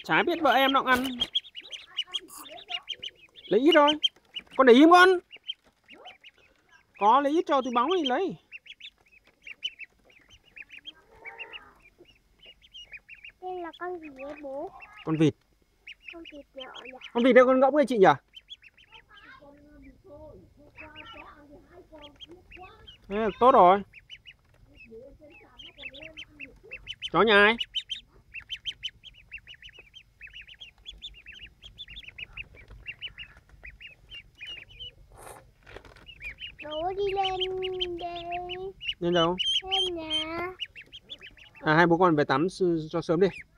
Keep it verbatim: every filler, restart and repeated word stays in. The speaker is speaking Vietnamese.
Chả biết vợ em nó ăn. Lấy ít thôi. Con để im con. Có lấy ít cho túi bóng thì lấy. Đây là con gì vậy bố? Con vịt. Con vịt nhỏ nhỉ? Con vịt đây con ngỗng đây chị nhỉ? Thế là tốt rồi. Chó nhà ai? Bố đi lên đây. Lên đâu? Lên nhà. À hai bố con về tắm cho sớm đi.